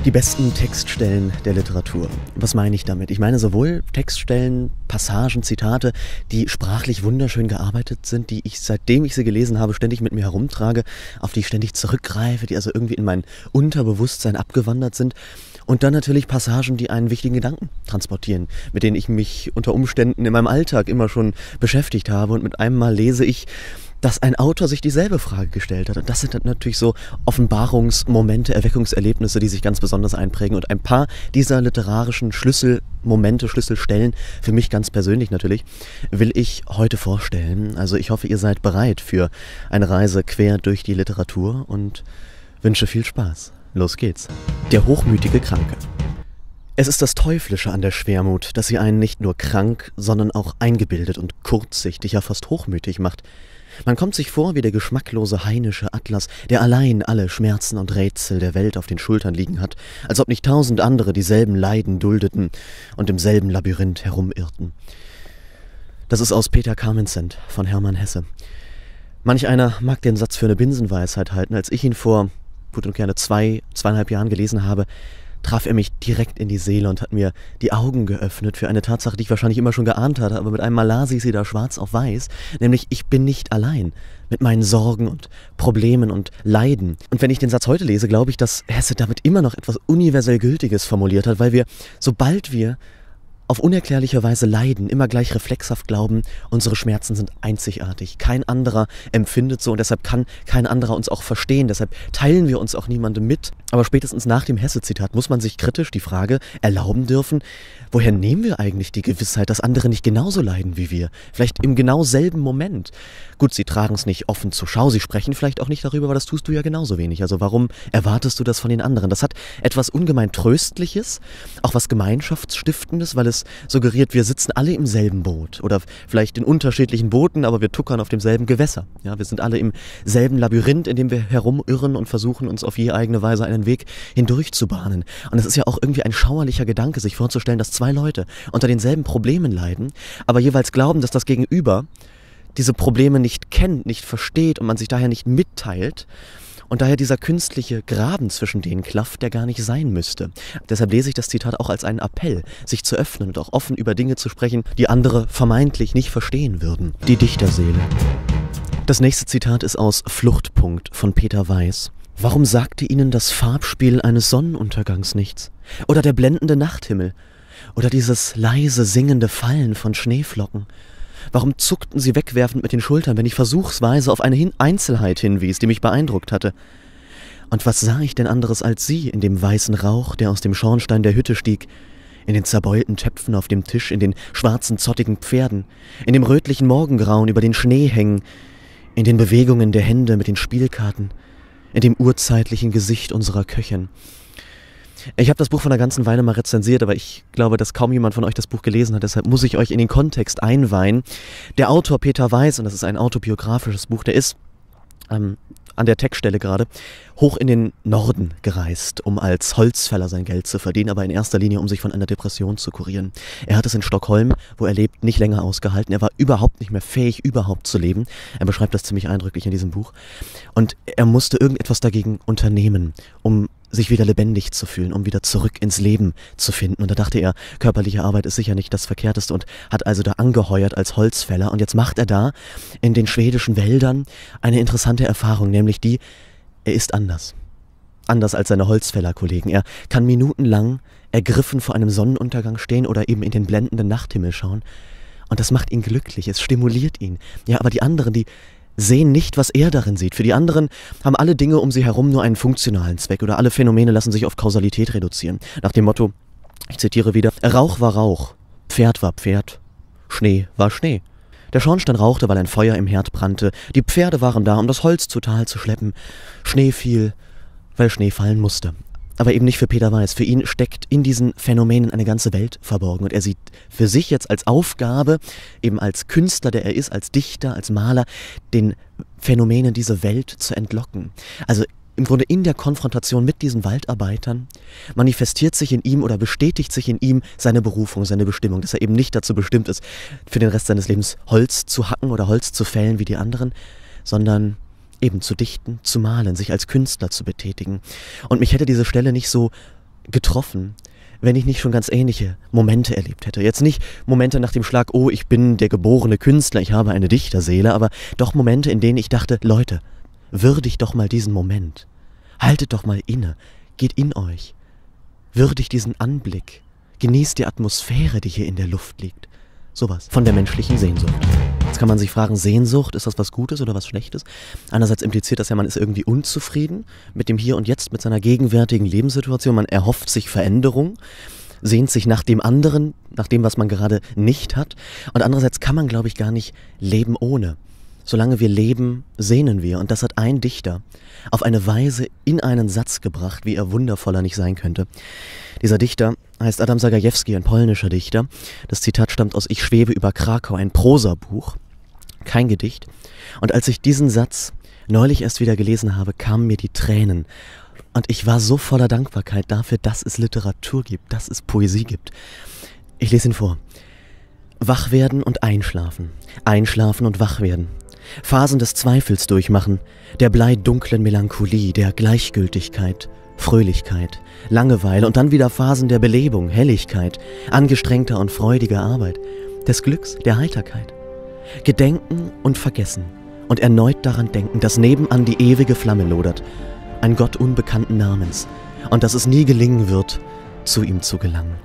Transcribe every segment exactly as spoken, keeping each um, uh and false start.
Die besten Textstellen der Literatur. Was meine ich damit? Ich meine sowohl Textstellen, Passagen, Zitate, die sprachlich wunderschön gearbeitet sind, die ich, seitdem ich sie gelesen habe, ständig mit mir herumtrage, auf die ich ständig zurückgreife, die also irgendwie in mein Unterbewusstsein abgewandert sind. Und dann natürlich Passagen, die einen wichtigen Gedanken transportieren, mit denen ich mich unter Umständen in meinem Alltag immer schon beschäftigt habe. Und mit einem Mal lese ich, dass ein Autor sich dieselbe Frage gestellt hat. Und das sind dann natürlich so Offenbarungsmomente, Erweckungserlebnisse, die sich ganz besonders einprägen. Und ein paar dieser literarischen Schlüsselmomente, Schlüsselstellen, für mich ganz persönlich natürlich, will ich heute vorstellen. Also ich hoffe, ihr seid bereit für eine Reise quer durch die Literatur und wünsche viel Spaß. Los geht's. Der hochmütige Kranke. Es ist das Teuflische an der Schwermut, dass sie einen nicht nur krank, sondern auch eingebildet und kurzsichtig, ja fast hochmütig macht. Man kommt sich vor wie der geschmacklose heinische Atlas, der allein alle Schmerzen und Rätsel der Welt auf den Schultern liegen hat, als ob nicht tausend andere dieselben Leiden duldeten und im selben Labyrinth herumirrten. Das ist aus Peter Camenzind von Hermann Hesse. Manch einer mag den Satz für eine Binsenweisheit halten. Als ich ihn vor gut und gerne zwei, zweieinhalb Jahren gelesen habe, traf er mich direkt in die Seele und hat mir die Augen geöffnet für eine Tatsache, die ich wahrscheinlich immer schon geahnt hatte, aber mit einem Mal las ich sie da schwarz auf weiß, nämlich ich bin nicht allein mit meinen Sorgen und Problemen und Leiden. Und wenn ich den Satz heute lese, glaube ich, dass Hesse damit immer noch etwas universell Gültiges formuliert hat, weil wir, sobald wir auf unerklärliche Weise leiden, immer gleich reflexhaft glauben, unsere Schmerzen sind einzigartig. Kein anderer empfindet so und deshalb kann kein anderer uns auch verstehen. Deshalb teilen wir uns auch niemandem mit. Aber spätestens nach dem Hesse-Zitat muss man sich kritisch die Frage erlauben dürfen, woher nehmen wir eigentlich die Gewissheit, dass andere nicht genauso leiden wie wir? Vielleicht im genau selben Moment. Gut, sie tragen es nicht offen zur Schau, sie sprechen vielleicht auch nicht darüber, aber das tust du ja genauso wenig. Also warum erwartest du das von den anderen? Das hat etwas ungemein Tröstliches, auch was Gemeinschaftsstiftendes, weil es suggeriert, wir sitzen alle im selben Boot oder vielleicht in unterschiedlichen Booten, aber wir tuckern auf demselben Gewässer. Ja, wir sind alle im selben Labyrinth, in dem wir herumirren und versuchen, uns auf je eigene Weise einen Weg hindurch zu bahnen. Und es ist ja auch irgendwie ein schauerlicher Gedanke, sich vorzustellen, dass zwei Leute unter denselben Problemen leiden, aber jeweils glauben, dass das Gegenüber diese Probleme nicht kennt, nicht versteht und man sich daher nicht mitteilt. Und daher dieser künstliche Graben zwischen denen klafft, der gar nicht sein müsste. Deshalb lese ich das Zitat auch als einen Appell, sich zu öffnen und auch offen über Dinge zu sprechen, die andere vermeintlich nicht verstehen würden. Die Dichterseele. Das nächste Zitat ist aus Fluchtpunkt von Peter Weiß. Warum sagte ihnen das Farbspiel eines Sonnenuntergangs nichts? Oder der blendende Nachthimmel? Oder dieses leise singende Fallen von Schneeflocken? Warum zuckten sie wegwerfend mit den Schultern, wenn ich versuchsweise auf eine Hin- Einzelheit hinwies, die mich beeindruckt hatte? Und was sah ich denn anderes als sie in dem weißen Rauch, der aus dem Schornstein der Hütte stieg, in den zerbeulten Töpfen auf dem Tisch, in den schwarzen, zottigen Pferden, in dem rötlichen Morgengrauen über den Schneehängen, in den Bewegungen der Hände mit den Spielkarten, in dem urzeitlichen Gesicht unserer Köchin? Ich habe das Buch vor einer ganzen Weile mal rezensiert, aber ich glaube, dass kaum jemand von euch das Buch gelesen hat, deshalb muss ich euch in den Kontext einweihen. Der Autor Peter Weiß, und das ist ein autobiografisches Buch, der ist ähm, an der Textstelle gerade hoch in den Norden gereist, um als Holzfäller sein Geld zu verdienen, aber in erster Linie, um sich von einer Depression zu kurieren. Er hat es in Stockholm, wo er lebt, nicht länger ausgehalten. Er war überhaupt nicht mehr fähig, überhaupt zu leben. Er beschreibt das ziemlich eindrücklich in diesem Buch. Und er musste irgendetwas dagegen unternehmen, um sich wieder lebendig zu fühlen, um wieder zurück ins Leben zu finden. Und da dachte er, körperliche Arbeit ist sicher nicht das Verkehrteste und hat also da angeheuert als Holzfäller. Und jetzt macht er da in den schwedischen Wäldern eine interessante Erfahrung, nämlich die, er ist anders. Anders als seine Holzfällerkollegen. Er kann minutenlang ergriffen vor einem Sonnenuntergang stehen oder eben in den blendenden Nachthimmel schauen. Und das macht ihn glücklich, es stimuliert ihn. Ja, aber die anderen, die sehen nicht, was er darin sieht. Für die anderen haben alle Dinge um sie herum nur einen funktionalen Zweck oder alle Phänomene lassen sich auf Kausalität reduzieren. Nach dem Motto, ich zitiere wieder, Rauch war Rauch, Pferd war Pferd, Schnee war Schnee. Der Schornstein rauchte, weil ein Feuer im Herd brannte, die Pferde waren da, um das Holz zu Tal zu schleppen. Schnee fiel, weil Schnee fallen musste. Aber eben nicht für Peter Weiß. Für ihn steckt in diesen Phänomenen eine ganze Welt verborgen. Und er sieht für sich jetzt als Aufgabe, eben als Künstler, der er ist, als Dichter, als Maler, den Phänomenen diese Welt zu entlocken. Also im Grunde in der Konfrontation mit diesen Waldarbeitern manifestiert sich in ihm oder bestätigt sich in ihm seine Berufung, seine Bestimmung, dass er eben nicht dazu bestimmt ist, für den Rest seines Lebens Holz zu hacken oder Holz zu fällen wie die anderen, sondern eben zu dichten, zu malen, sich als Künstler zu betätigen. Und mich hätte diese Stelle nicht so getroffen, wenn ich nicht schon ganz ähnliche Momente erlebt hätte. Jetzt nicht Momente nach dem Schlag, oh, ich bin der geborene Künstler, ich habe eine Dichterseele, aber doch Momente, in denen ich dachte, Leute, würdigt doch mal diesen Moment. Haltet doch mal inne, geht in euch. Würdigt diesen Anblick. Genießt die Atmosphäre, die hier in der Luft liegt. Sowas von der menschlichen Sehnsucht. Jetzt kann man sich fragen, Sehnsucht, ist das was Gutes oder was Schlechtes? Einerseits impliziert das ja, man ist irgendwie unzufrieden mit dem Hier und Jetzt, mit seiner gegenwärtigen Lebenssituation. Man erhofft sich Veränderung, sehnt sich nach dem anderen, nach dem, was man gerade nicht hat. Und andererseits kann man, glaube ich, gar nicht leben ohne. Solange wir leben, sehnen wir. Und das hat ein Dichter auf eine Weise in einen Satz gebracht, wie er wundervoller nicht sein könnte. Dieser Dichter heißt Adam Zagajewski, ein polnischer Dichter. Das Zitat stammt aus Ich schwebe über Krakau, ein Prosabuch, kein Gedicht. Und als ich diesen Satz neulich erst wieder gelesen habe, kamen mir die Tränen. Und ich war so voller Dankbarkeit dafür, dass es Literatur gibt, dass es Poesie gibt. Ich lese ihn vor. Wach werden und einschlafen, einschlafen und wach werden. Phasen des Zweifels durchmachen, der bleidunklen Melancholie, der Gleichgültigkeit, Fröhlichkeit, Langeweile und dann wieder Phasen der Belebung, Helligkeit, angestrengter und freudiger Arbeit, des Glücks, der Heiterkeit. Gedenken und vergessen und erneut daran denken, dass nebenan die ewige Flamme lodert, ein Gott unbekannten Namens, und dass es nie gelingen wird, zu ihm zu gelangen.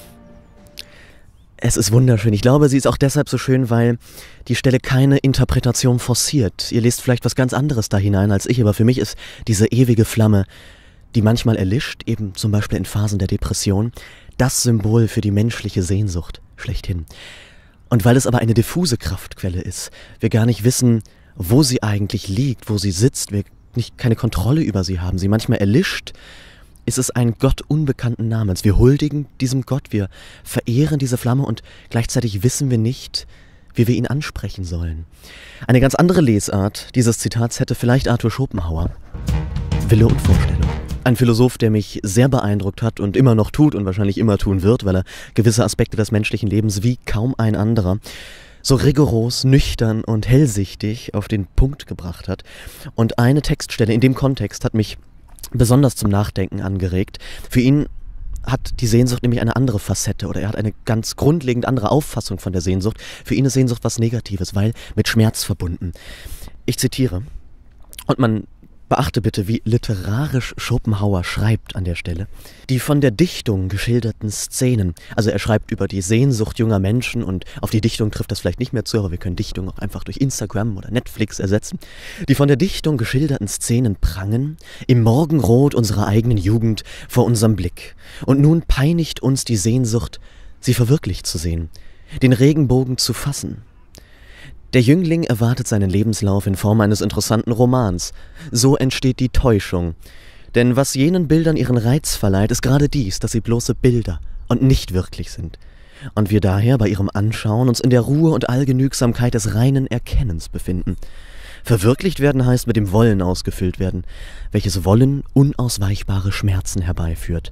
Es ist wunderschön. Ich glaube, sie ist auch deshalb so schön, weil die Stelle keine Interpretation forciert. Ihr lest vielleicht was ganz anderes da hinein als ich, aber für mich ist diese ewige Flamme, die manchmal erlischt, eben zum Beispiel in Phasen der Depression, das Symbol für die menschliche Sehnsucht schlechthin. Und weil es aber eine diffuse Kraftquelle ist, wir gar nicht wissen, wo sie eigentlich liegt, wo sie sitzt, wir nicht keine Kontrolle über sie haben, sie manchmal erlischt, ist es ein Gott unbekannten Namens. Wir huldigen diesem Gott, wir verehren diese Flamme und gleichzeitig wissen wir nicht, wie wir ihn ansprechen sollen. Eine ganz andere Lesart dieses Zitats hätte vielleicht Arthur Schopenhauer. Wille und Vorstellung. Ein Philosoph, der mich sehr beeindruckt hat und immer noch tut und wahrscheinlich immer tun wird, weil er gewisse Aspekte des menschlichen Lebens wie kaum ein anderer so rigoros, nüchtern und hellsichtig auf den Punkt gebracht hat. Und eine Textstelle in dem Kontext hat mich besonders zum Nachdenken angeregt. Für ihn hat die Sehnsucht nämlich eine andere Facette oder er hat eine ganz grundlegend andere Auffassung von der Sehnsucht. Für ihn ist Sehnsucht was Negatives, weil mit Schmerz verbunden. Ich zitiere, und man beachte bitte, wie literarisch Schopenhauer schreibt an der Stelle. Die von der Dichtung geschilderten Szenen, also er schreibt über die Sehnsucht junger Menschen und auf die Dichtung trifft das vielleicht nicht mehr zu, aber wir können Dichtung auch einfach durch Instagram oder Netflix ersetzen. Die von der Dichtung geschilderten Szenen prangen im Morgenrot unserer eigenen Jugend vor unserem Blick. Und nun peinigt uns die Sehnsucht, sie verwirklicht zu sehen, den Regenbogen zu fassen. Der Jüngling erwartet seinen Lebenslauf in Form eines interessanten Romans. So entsteht die Täuschung. Denn was jenen Bildern ihren Reiz verleiht, ist gerade dies, dass sie bloße Bilder und nicht wirklich sind. Und wir daher bei ihrem Anschauen uns in der Ruhe und Allgenügsamkeit des reinen Erkennens befinden. Verwirklicht werden heißt mit dem Wollen ausgefüllt werden, welches Wollen unausweichbare Schmerzen herbeiführt.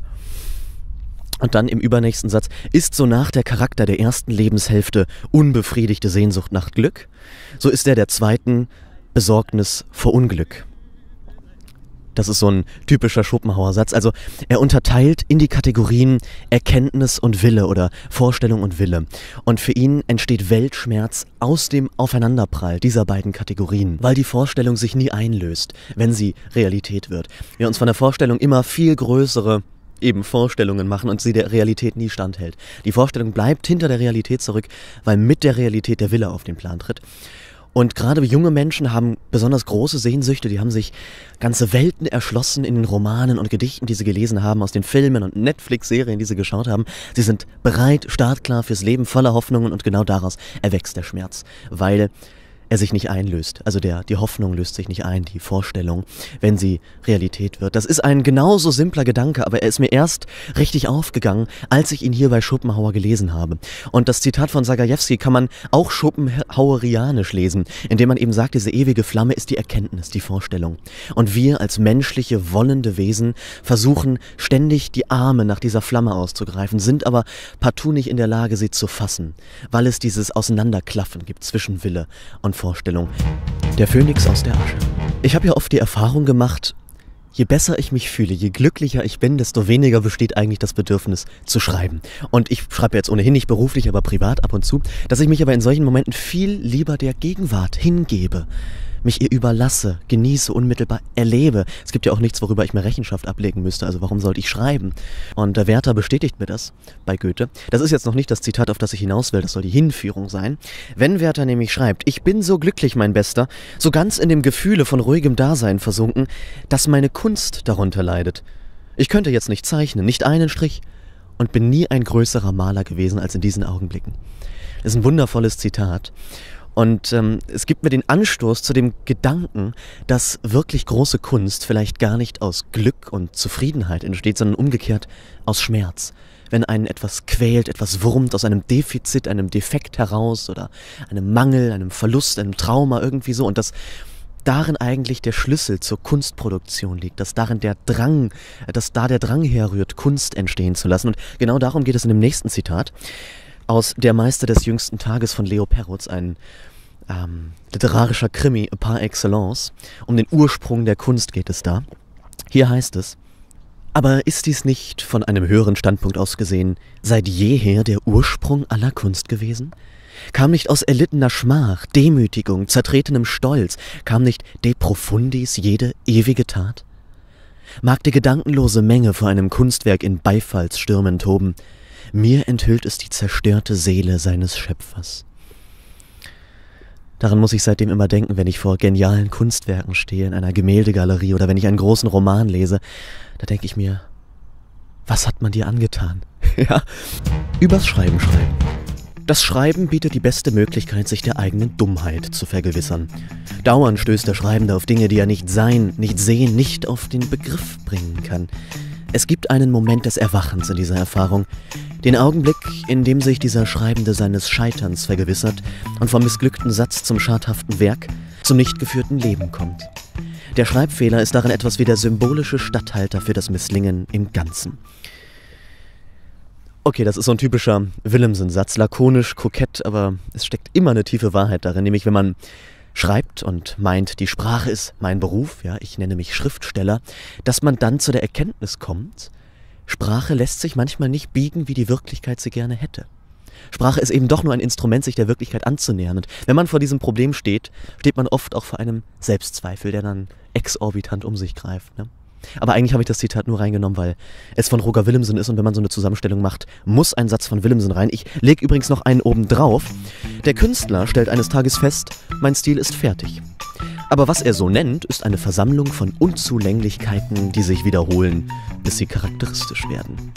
Und dann im übernächsten Satz, ist so nach der Charakter der ersten Lebenshälfte unbefriedigte Sehnsucht nach Glück, so ist der der zweiten Besorgnis vor Unglück. Das ist so ein typischer Schopenhauer-Satz. Also er unterteilt in die Kategorien Erkenntnis und Wille oder Vorstellung und Wille. Und für ihn entsteht Weltschmerz aus dem Aufeinanderprall dieser beiden Kategorien, weil die Vorstellung sich nie einlöst, wenn sie Realität wird. Wir uns von der Vorstellung immer viel größere eben Vorstellungen machen und sie der Realität nie standhält. Die Vorstellung bleibt hinter der Realität zurück, weil mit der Realität der Wille auf den Plan tritt. Und gerade junge Menschen haben besonders große Sehnsüchte, die haben sich ganze Welten erschlossen in den Romanen und Gedichten, die sie gelesen haben, aus den Filmen und Netflix-Serien, die sie geschaut haben. Sie sind bereit, startklar fürs Leben, voller Hoffnungen und genau daraus erwächst der Schmerz, weil er sich nicht einlöst. Also der, die Hoffnung löst sich nicht ein, die Vorstellung, wenn sie Realität wird. Das ist ein genauso simpler Gedanke, aber er ist mir erst richtig aufgegangen, als ich ihn hier bei Schopenhauer gelesen habe. Und das Zitat von Zagajewski kann man auch schopenhauerianisch lesen, indem man eben sagt, diese ewige Flamme ist die Erkenntnis, die Vorstellung. Und wir als menschliche, wollende Wesen versuchen ständig die Arme nach dieser Flamme auszugreifen, sind aber partout nicht in der Lage, sie zu fassen, weil es dieses Auseinanderklaffen gibt zwischen Wille und Vorstellung. Der Phönix aus der Asche. Ich habe ja oft die Erfahrung gemacht, Je besser ich mich fühle, je glücklicher ich bin, desto weniger besteht eigentlich das Bedürfnis zu schreiben. Und ich schreibe jetzt ohnehin nicht beruflich, aber privat ab und zu, dass ich mich aber in solchen Momenten viel lieber der Gegenwart hingebe, mich ihr überlasse, genieße, unmittelbar erlebe. Es gibt ja auch nichts, worüber ich mir Rechenschaft ablegen müsste, also warum sollte ich schreiben? Und der Werther bestätigt mir das bei Goethe. Das ist jetzt noch nicht das Zitat, auf das ich hinaus will, das soll die Hinführung sein. Wenn Werther nämlich schreibt, ich bin so glücklich, mein Bester, so ganz in dem Gefühle von ruhigem Dasein versunken, dass meine Kunst darunter leidet. Ich könnte jetzt nicht zeichnen, nicht einen Strich, und bin nie ein größerer Maler gewesen als in diesen Augenblicken. Das ist ein wundervolles Zitat. Und ähm, es gibt mir den Anstoß zu dem Gedanken, dass wirklich große Kunst vielleicht gar nicht aus Glück und Zufriedenheit entsteht, sondern umgekehrt aus Schmerz. Wenn einen etwas quält, etwas wurmt aus einem Defizit, einem Defekt heraus oder einem Mangel, einem Verlust, einem Trauma irgendwie so. Und dass darin eigentlich der Schlüssel zur Kunstproduktion liegt, dass darin der Drang, dass da der Drang herrührt, Kunst entstehen zu lassen. Und genau darum geht es in dem nächsten Zitat. Aus Der Meister des jüngsten Tages von Leo Perutz, ein ähm, literarischer Krimi par excellence. Um den Ursprung der Kunst geht es da. Hier heißt es: Aber ist dies nicht, von einem höheren Standpunkt aus gesehen, seit jeher der Ursprung aller Kunst gewesen? Kam nicht aus erlittener Schmach, Demütigung, zertretenem Stolz, kam nicht de profundis jede ewige Tat? Mag die gedankenlose Menge vor einem Kunstwerk in Beifallsstürmen toben, mir enthüllt es die zerstörte Seele seines Schöpfers. Daran muss ich seitdem immer denken, wenn ich vor genialen Kunstwerken stehe, in einer Gemäldegalerie oder wenn ich einen großen Roman lese. Da denke ich mir, was hat man dir angetan? Ja, übers Schreiben schreiben. Das Schreiben bietet die beste Möglichkeit, sich der eigenen Dummheit zu vergewissern. Dauernd stößt der Schreibende auf Dinge, die er nicht sein, nicht sehen, nicht auf den Begriff bringen kann. Es gibt einen Moment des Erwachens in dieser Erfahrung, den Augenblick, in dem sich dieser Schreibende seines Scheiterns vergewissert und vom missglückten Satz zum schadhaften Werk, zum nicht geführten Leben kommt. Der Schreibfehler ist darin etwas wie der symbolische Statthalter für das Misslingen im Ganzen. Okay, das ist so ein typischer Willemsen-Satz, lakonisch, kokett, aber es steckt immer eine tiefe Wahrheit darin, nämlich wenn man schreibt und meint, die Sprache ist mein Beruf, ja, ich nenne mich Schriftsteller, dass man dann zu der Erkenntnis kommt, Sprache lässt sich manchmal nicht biegen, wie die Wirklichkeit sie gerne hätte. Sprache ist eben doch nur ein Instrument, sich der Wirklichkeit anzunähern. Und wenn man vor diesem Problem steht, steht man oft auch vor einem Selbstzweifel, der dann exorbitant um sich greift, ne? Aber eigentlich habe ich das Zitat nur reingenommen, weil es von Roger Willemsen ist und wenn man so eine Zusammenstellung macht, muss ein Satz von Willemsen rein. Ich lege übrigens noch einen oben drauf. Der Künstler stellt eines Tages fest, mein Stil ist fertig. Aber was er so nennt, ist eine Versammlung von Unzulänglichkeiten, die sich wiederholen, bis sie charakteristisch werden.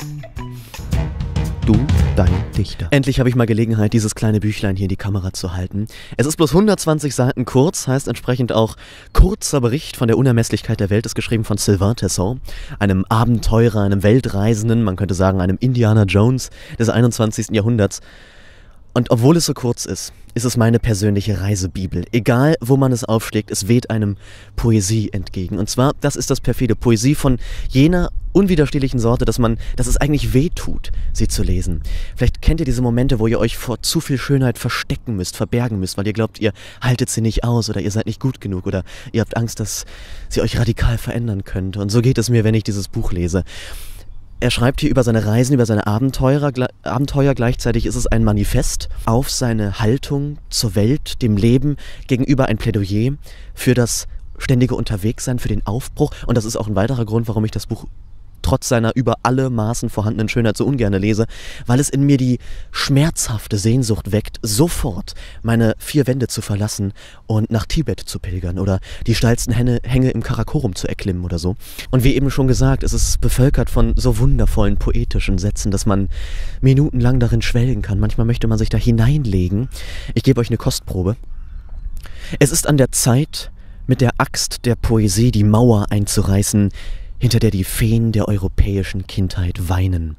Du, dein Dichter. Endlich habe ich mal Gelegenheit, dieses kleine Büchlein hier in die Kamera zu halten. Es ist bloß hundertzwanzig Seiten kurz, heißt entsprechend auch kurzer Bericht von der Unermesslichkeit der Welt, ist geschrieben von Sylvain Tesson, einem Abenteurer, einem Weltreisenden, man könnte sagen einem Indiana Jones des einundzwanzigsten Jahrhunderts. Und obwohl es so kurz ist, ist es meine persönliche Reisebibel. Egal, wo man es aufschlägt, es weht einem Poesie entgegen. Und zwar, das ist das perfide, Poesie von jener unwiderstehlichen Sorte, dass man, dass es eigentlich wehtut, sie zu lesen. Vielleicht kennt ihr diese Momente, wo ihr euch vor zu viel Schönheit verstecken müsst, verbergen müsst, weil ihr glaubt, ihr haltet sie nicht aus oder ihr seid nicht gut genug oder ihr habt Angst, dass sie euch radikal verändern könnte. Und so geht es mir, wenn ich dieses Buch lese. Er schreibt hier über seine Reisen, über seine Abenteuer, Abenteuer. Gleichzeitig ist es ein Manifest auf seine Haltung zur Welt, dem Leben, gegenüber ein Plädoyer für das ständige Unterwegssein, für den Aufbruch. Und das ist auch ein weiterer Grund, warum ich das Buch trotz seiner über alle Maßen vorhandenen Schönheit so ungerne lese, weil es in mir die schmerzhafte Sehnsucht weckt, sofort meine vier Wände zu verlassen und nach Tibet zu pilgern oder die steilsten Hänge, Hänge im Karakorum zu erklimmen oder so. Und wie eben schon gesagt, es ist bevölkert von so wundervollen poetischen Sätzen, dass man minutenlang darin schwelgen kann. Manchmal möchte man sich da hineinlegen. Ich gebe euch eine Kostprobe. Es ist an der Zeit, mit der Axt der Poesie die Mauer einzureißen, hinter der die Feen der europäischen Kindheit weinen.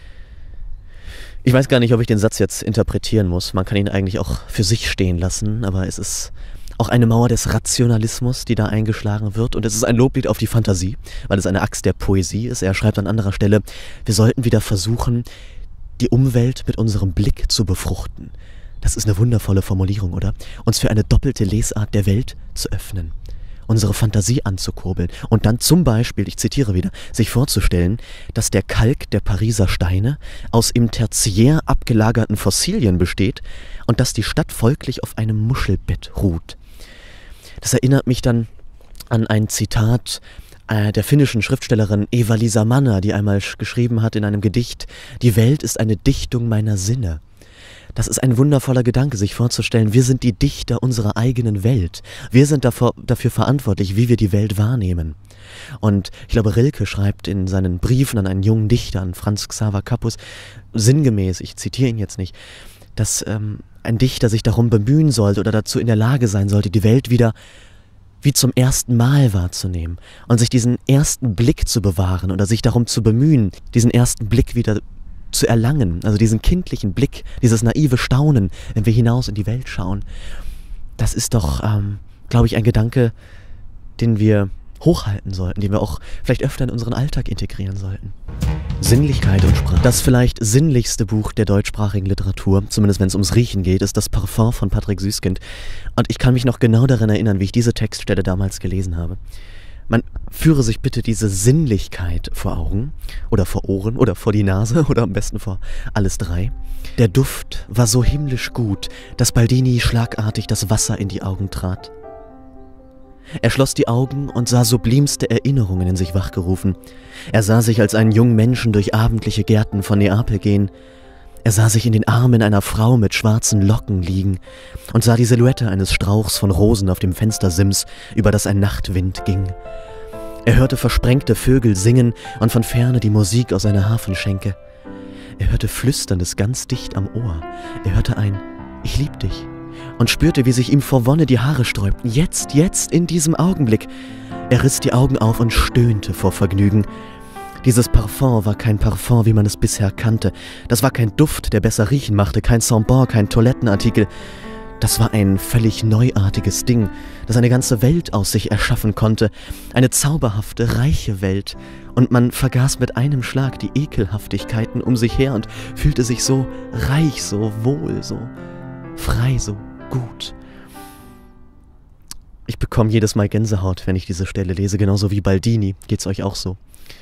Ich weiß gar nicht, ob ich den Satz jetzt interpretieren muss. Man kann ihn eigentlich auch für sich stehen lassen, aber es ist auch eine Mauer des Rationalismus, die da eingeschlagen wird. Und es ist ein Loblied auf die Fantasie, weil es eine Axt der Poesie ist. Er schreibt an anderer Stelle, wir sollten wieder versuchen, die Umwelt mit unserem Blick zu befruchten. Das ist eine wundervolle Formulierung, oder? Uns für eine doppelte Lesart der Welt zu öffnen. unsere Fantasie anzukurbeln und dann zum Beispiel, ich zitiere wieder, sich vorzustellen, dass der Kalk der Pariser Steine aus im Tertiär abgelagerten Fossilien besteht und dass die Stadt folglich auf einem Muschelbett ruht. Das erinnert mich dann an ein Zitat äh, der finnischen Schriftstellerin Eva-Liisa Manner, die einmal geschrieben hat in einem Gedicht: Die Welt ist eine Dichtung meiner Sinne. Das ist ein wundervoller Gedanke, sich vorzustellen, wir sind die Dichter unserer eigenen Welt. Wir sind davor, dafür verantwortlich, wie wir die Welt wahrnehmen. Und ich glaube, Rilke schreibt in seinen Briefen an einen jungen Dichter, an Franz Xaver Kappus, sinngemäß, ich zitiere ihn jetzt nicht, dass ähm, ein Dichter sich darum bemühen sollte oder dazu in der Lage sein sollte, die Welt wieder wie zum ersten Mal wahrzunehmen und sich diesen ersten Blick zu bewahren oder sich darum zu bemühen, diesen ersten Blick wieder zu erlangen, also diesen kindlichen Blick, dieses naive Staunen, wenn wir hinaus in die Welt schauen. Das ist doch, ähm, glaube ich, ein Gedanke, den wir hochhalten sollten, den wir auch vielleicht öfter in unseren Alltag integrieren sollten. Sinnlichkeit und Sprache. Das vielleicht sinnlichste Buch der deutschsprachigen Literatur, zumindest wenn es ums Riechen geht, ist Das Parfum von Patrick Süskind. Und ich kann mich noch genau daran erinnern, wie ich diese Textstelle damals gelesen habe. Man führe sich bitte diese Sinnlichkeit vor Augen oder vor Ohren oder vor die Nase oder am besten vor alles drei. Der Duft war so himmlisch gut, dass Baldini schlagartig das Wasser in die Augen trat. Er schloss die Augen und sah sublimste Erinnerungen in sich wachgerufen. Er sah sich als einen jungen Menschen durch abendliche Gärten von Neapel gehen. Er sah sich in den Armen einer Frau mit schwarzen Locken liegen und sah die Silhouette eines Strauchs von Rosen auf dem Fenstersims, über das ein Nachtwind ging. Er hörte versprengte Vögel singen und von ferne die Musik aus einer Hafenschenke. Er hörte Flüsterndes ganz dicht am Ohr. Er hörte ein »Ich lieb dich« und spürte, wie sich ihm vor Wonne die Haare sträubten. Jetzt, jetzt, in diesem Augenblick. Er riss die Augen auf und stöhnte vor Vergnügen. Dieses Parfum war kein Parfum, wie man es bisher kannte. Das war kein Duft, der besser riechen machte, kein Sambon, kein Toilettenartikel. Das war ein völlig neuartiges Ding, das eine ganze Welt aus sich erschaffen konnte. Eine zauberhafte, reiche Welt. Und man vergaß mit einem Schlag die Ekelhaftigkeiten um sich her und fühlte sich so reich, so wohl, so frei, so gut. Ich bekomme jedes Mal Gänsehaut, wenn ich diese Stelle lese, genauso wie Baldini. Geht's euch auch so?